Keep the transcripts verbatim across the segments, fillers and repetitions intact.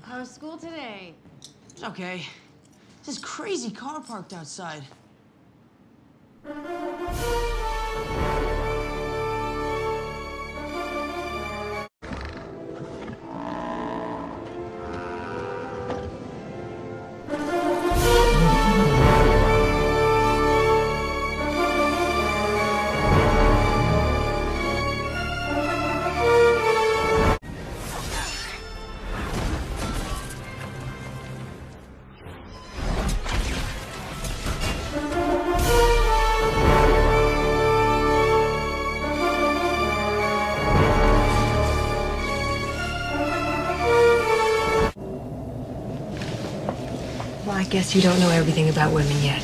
How was school today? It's okay. This crazy car parked outside. Well, I guess you don't know everything about women yet.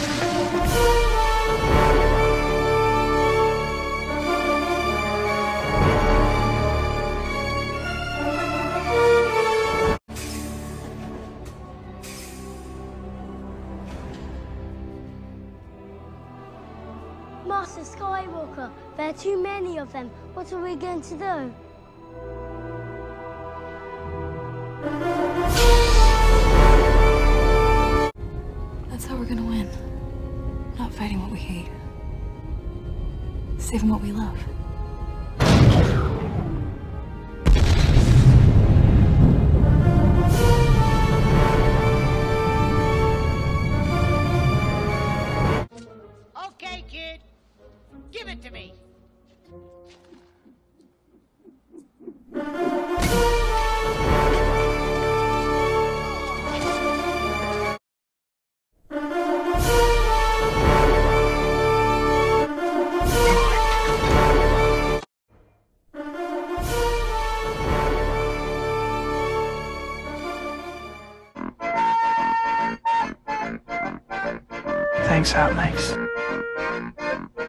Master Skywalker, there are too many of them. What are we going to do? That's how we're gonna win. Not fighting what we hate. Saving what we love. Okay, kid. Give it to me. Thanks, Outmakes.